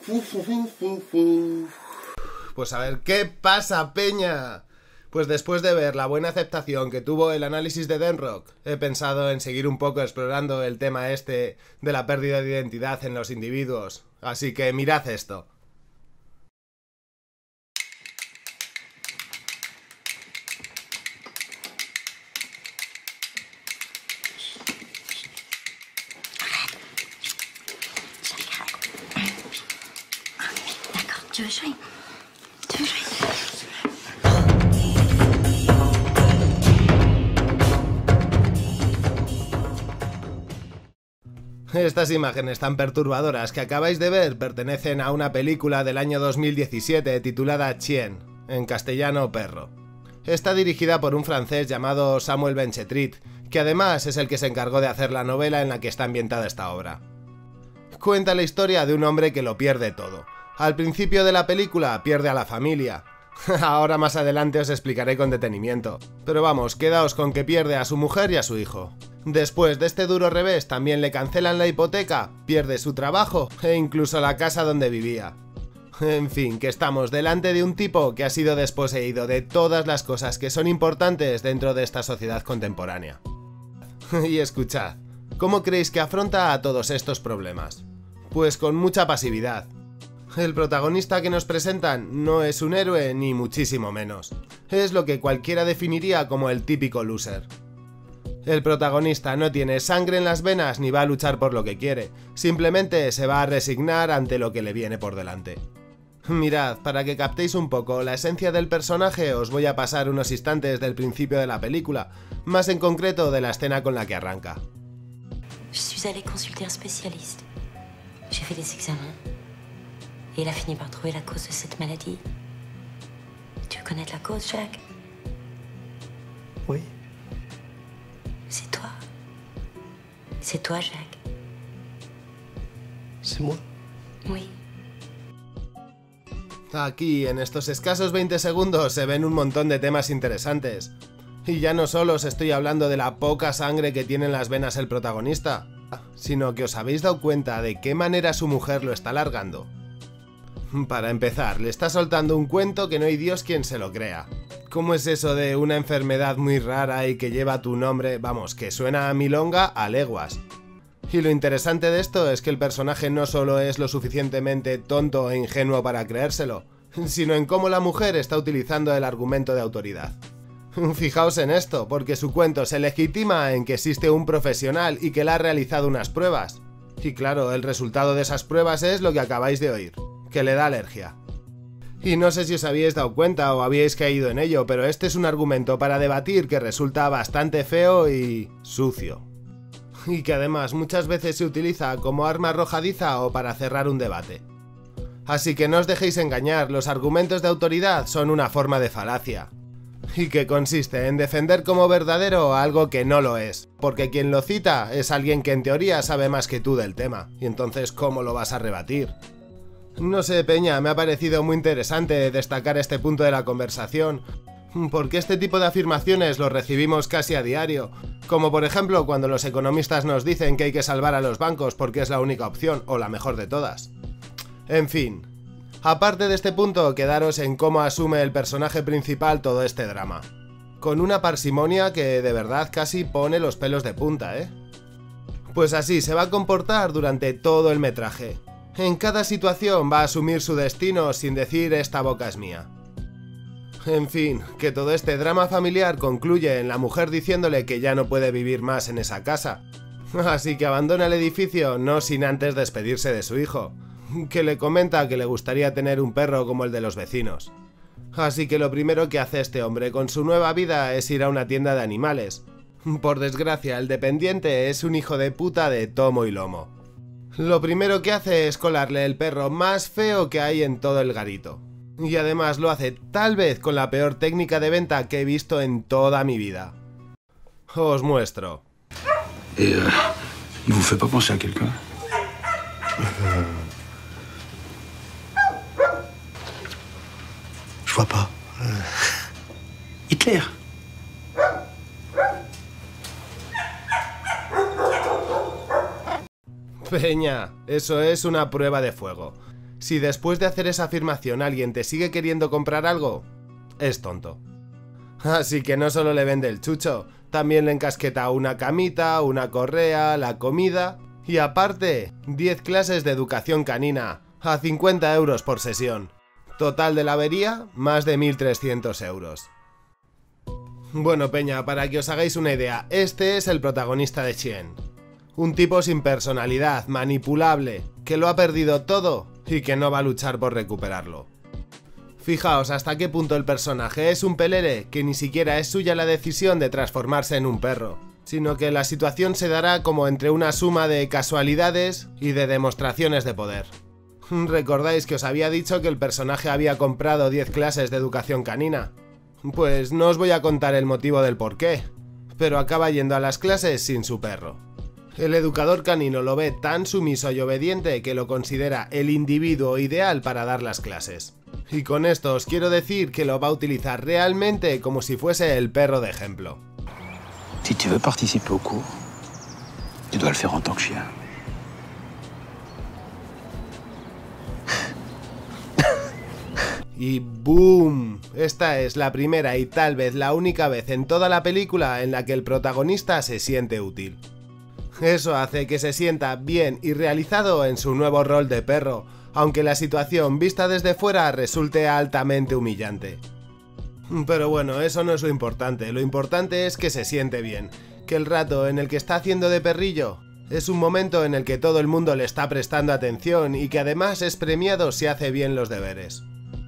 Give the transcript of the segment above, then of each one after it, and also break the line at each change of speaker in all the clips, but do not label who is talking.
Pues a ver, ¿qué pasa, peña? Pues después de ver la buena aceptación que tuvo el análisis de Denrock, he pensado en seguir un poco explorando el tema este de la pérdida de identidad en los individuos. Así que mirad esto.
Tu veux jouer? Tu veux jouer?
Estas imágenes tan perturbadoras que acabáis de ver pertenecen a una película del año 2017 titulada Chien, en castellano Perro. Está dirigida por un francés llamado Samuel Benchetrit, que además es el que se encargó de hacer la novela en la que está ambientada esta obra. Cuenta la historia de un hombre que lo pierde todo. Al principio de la película pierde a la familia. Ahora más adelante os explicaré con detenimiento. Pero vamos, quedaos con que pierde a su mujer y a su hijo. Después de este duro revés también le cancelan la hipoteca, pierde su trabajo e incluso la casa donde vivía. En fin, que estamos delante de un tipo que ha sido desposeído de todas las cosas que son importantes dentro de esta sociedad contemporánea. Y escuchad, ¿cómo creéis que afronta a todos estos problemas? Pues con mucha pasividad. El protagonista que nos presentan no es un héroe ni muchísimo menos. Es lo que cualquiera definiría como el típico loser. El protagonista no tiene sangre en las venas ni va a luchar por lo que quiere, simplemente se va a resignar ante lo que le viene por delante. Mirad, para que captéis un poco la esencia del personaje os voy a pasar unos instantes del principio de la película, más en concreto de la escena con la que arranca.
Je suis allée consulter un spécialiste. J'ai fait des examens. Et il a fini par trouver la cause de cette maladie. Tu veux connaître la cause, Jacques?
Oui.
C'est toi. C'est toi, Jacques.
C'est moi.
Oui.
Aquí, en estos escasos 20 segundos, se ven un montón de temas interesantes. Y ya no solo os estoy hablando de la poca sangre que tiene en las venas el protagonista, sino que os habéis dado cuenta de qué manera su mujer lo está alargando. Para empezar, le está soltando un cuento que no hay Dios quien se lo crea. ¿Cómo es eso de una enfermedad muy rara y que lleva tu nombre? Vamos, que suena a milonga a leguas. Y lo interesante de esto es que el personaje no solo es lo suficientemente tonto e ingenuo para creérselo, sino en cómo la mujer está utilizando el argumento de autoridad. Fijaos en esto, porque su cuento se legitima en que existe un profesional y que le ha realizado unas pruebas. Y claro, el resultado de esas pruebas es lo que acabáis de oír, que le da alergia. Y no sé si os habíais dado cuenta o habíais caído en ello, pero este es un argumento para debatir que resulta bastante feo y sucio. Y que además muchas veces se utiliza como arma arrojadiza o para cerrar un debate. Así que no os dejéis engañar, los argumentos de autoridad son una forma de falacia. Y que consiste en defender como verdadero algo que no lo es, porque quien lo cita es alguien que en teoría sabe más que tú del tema, y entonces ¿cómo lo vas a rebatir? No sé, peña, me ha parecido muy interesante destacar este punto de la conversación, porque este tipo de afirmaciones los recibimos casi a diario, como por ejemplo cuando los economistas nos dicen que hay que salvar a los bancos porque es la única opción, o la mejor de todas. En fin, aparte de este punto, quedaros en cómo asume el personaje principal todo este drama, con una parsimonia que de verdad casi pone los pelos de punta, ¿eh? Pues así se va a comportar durante todo el metraje. En cada situación va a asumir su destino sin decir esta boca es mía. En fin, que todo este drama familiar concluye en la mujer diciéndole que ya no puede vivir más en esa casa. Así que abandona el edificio no sin antes despedirse de su hijo, que le comenta que le gustaría tener un perro como el de los vecinos. Así que lo primero que hace este hombre con su nueva vida es ir a una tienda de animales. Por desgracia, el dependiente es un hijo de puta de tomo y lomo. Lo primero que hace es colarle el perro más feo que hay en todo el garito. Y además lo hace tal vez con la peor técnica de venta que he visto en toda mi vida. Os muestro.
Et il vous fait pas penser à quelqu'un?
Je vois pas.
Hitler.
Peña, eso es una prueba de fuego. Si después de hacer esa afirmación alguien te sigue queriendo comprar algo, es tonto. Así que no solo le vende el chucho, también le encasqueta una camita, una correa, la comida y aparte 10 clases de educación canina a 50 euros por sesión. Total de la avería, más de 1.300 euros. Bueno, peña, para que os hagáis una idea, este es el protagonista de Chien. Un tipo sin personalidad, manipulable, que lo ha perdido todo y que no va a luchar por recuperarlo. Fijaos hasta qué punto el personaje es un pelele que ni siquiera es suya la decisión de transformarse en un perro, sino que la situación se dará como entre una suma de casualidades y de demostraciones de poder. ¿Recordáis que os había dicho que el personaje había comprado 10 clases de educación canina? Pues no os voy a contar el motivo del porqué, pero acaba yendo a las clases sin su perro. El educador canino lo ve tan sumiso y obediente que lo considera el individuo ideal para dar las clases. Y con esto os quiero decir que lo va a utilizar realmente como si fuese el perro de ejemplo.
Si tu veux participer au cours, tu dois le faire en tant que chien.
Y ¡boom! Esta es la primera y tal vez la única vez en toda la película en la que el protagonista se siente útil. Eso hace que se sienta bien y realizado en su nuevo rol de perro, aunque la situación vista desde fuera resulte altamente humillante. Pero bueno, eso no es lo importante es que se siente bien, que el rato en el que está haciendo de perrillo es un momento en el que todo el mundo le está prestando atención y que además es premiado si hace bien los deberes.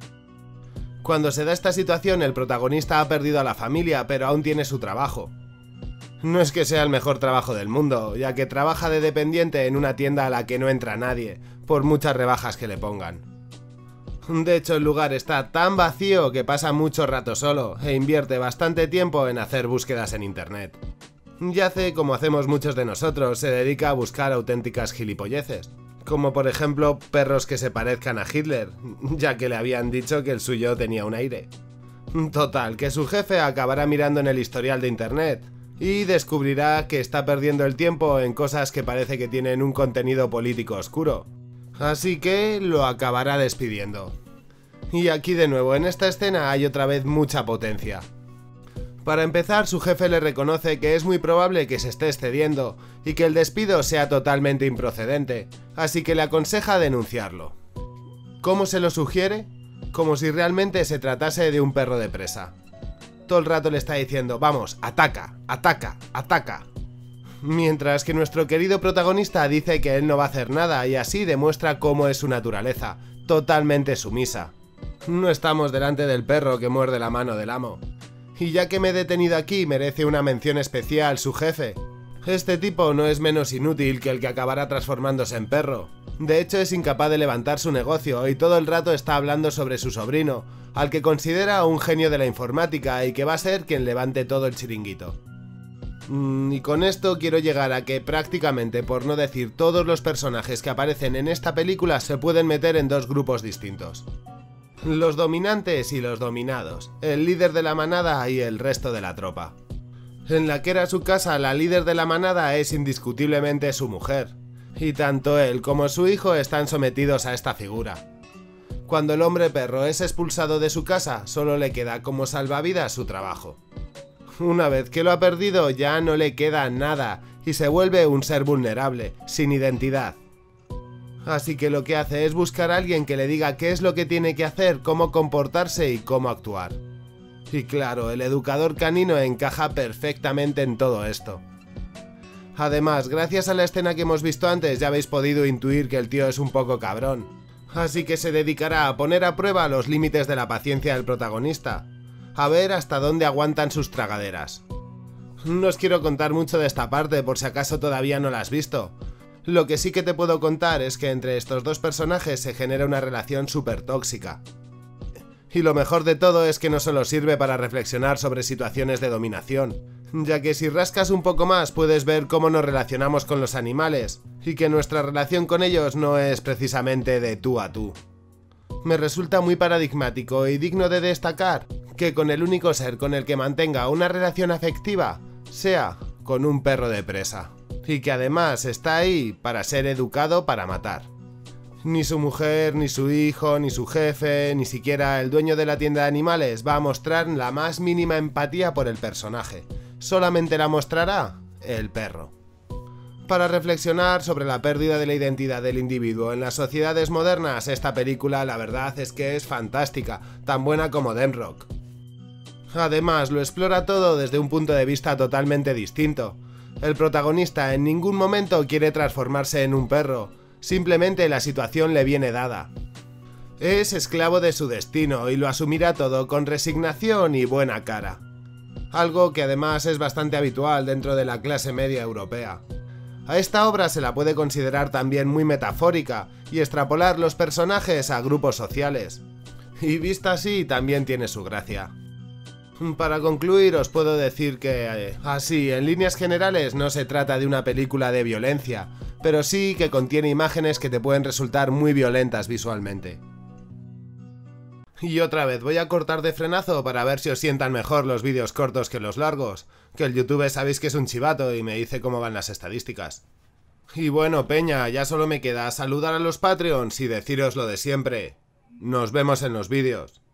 Cuando se da esta situación, el protagonista ha perdido a la familia, pero aún tiene su trabajo. No es que sea el mejor trabajo del mundo, ya que trabaja de dependiente en una tienda a la que no entra nadie, por muchas rebajas que le pongan. De hecho, el lugar está tan vacío que pasa mucho rato solo, e invierte bastante tiempo en hacer búsquedas en internet. Y hace como hacemos muchos de nosotros, se dedica a buscar auténticas gilipolleces. Como por ejemplo perros que se parezcan a Hitler, ya que le habían dicho que el suyo tenía un aire. Total, que su jefe acabará mirando en el historial de internet y descubrirá que está perdiendo el tiempo en cosas que parece que tienen un contenido político oscuro. Así que lo acabará despidiendo. Y aquí de nuevo en esta escena hay otra vez mucha potencia. Para empezar, su jefe le reconoce que es muy probable que se esté excediendo y que el despido sea totalmente improcedente, así que le aconseja denunciarlo. ¿Cómo se lo sugiere? Como si realmente se tratase de un perro de presa. Todo el rato le está diciendo, vamos, ataca, ataca, ataca. Mientras que nuestro querido protagonista dice que él no va a hacer nada y así demuestra cómo es su naturaleza, totalmente sumisa. No estamos delante del perro que muerde la mano del amo. Y ya que me he detenido aquí, merece una mención especial su jefe. Este tipo no es menos inútil que el que acabará transformándose en perro. De hecho, es incapaz de levantar su negocio y todo el rato está hablando sobre su sobrino, al que considera un genio de la informática y que va a ser quien levante todo el chiringuito. Y con esto quiero llegar a que prácticamente, por no decir todos los personajes que aparecen en esta película, se pueden meter en dos grupos distintos. Los dominantes y los dominados, el líder de la manada y el resto de la tropa. En la que era su casa, la líder de la manada es indiscutiblemente su mujer, y tanto él como su hijo están sometidos a esta figura. Cuando el hombre perro es expulsado de su casa, solo le queda como salvavidas su trabajo. Una vez que lo ha perdido, ya no le queda nada, y se vuelve un ser vulnerable, sin identidad. Así que lo que hace es buscar a alguien que le diga qué es lo que tiene que hacer, cómo comportarse y cómo actuar. Y claro, el educador canino encaja perfectamente en todo esto. Además, gracias a la escena que hemos visto antes ya habéis podido intuir que el tío es un poco cabrón. Así que se dedicará a poner a prueba los límites de la paciencia del protagonista, a ver hasta dónde aguantan sus tragaderas. No os quiero contar mucho de esta parte por si acaso todavía no la has visto. Lo que sí que te puedo contar es que entre estos dos personajes se genera una relación súper tóxica. Y lo mejor de todo es que no solo sirve para reflexionar sobre situaciones de dominación, ya que si rascas un poco más puedes ver cómo nos relacionamos con los animales, y que nuestra relación con ellos no es precisamente de tú a tú. Me resulta muy paradigmático y digno de destacar que con el único ser con el que mantenga una relación afectiva sea con un perro de presa. Y que además está ahí para ser educado para matar. Ni su mujer, ni su hijo, ni su jefe, ni siquiera el dueño de la tienda de animales va a mostrar la más mínima empatía por el personaje. Solamente la mostrará el perro. Para reflexionar sobre la pérdida de la identidad del individuo en las sociedades modernas, esta película la verdad es que es fantástica, tan buena como Demrock. Además, lo explora todo desde un punto de vista totalmente distinto. El protagonista en ningún momento quiere transformarse en un perro, simplemente la situación le viene dada. Es esclavo de su destino y lo asumirá todo con resignación y buena cara. Algo que además es bastante habitual dentro de la clase media europea. A esta obra se la puede considerar también muy metafórica y extrapolar los personajes a grupos sociales. Y vista así también tiene su gracia. Para concluir os puedo decir que, así, en líneas generales no se trata de una película de violencia, pero sí que contiene imágenes que te pueden resultar muy violentas visualmente. Y otra vez voy a cortar de frenazo para ver si os sientan mejor los vídeos cortos que los largos, que el YouTube sabéis que es un chivato y me dice cómo van las estadísticas. Y bueno, peña, ya solo me queda saludar a los Patreons y deciros lo de siempre. Nos vemos en los vídeos.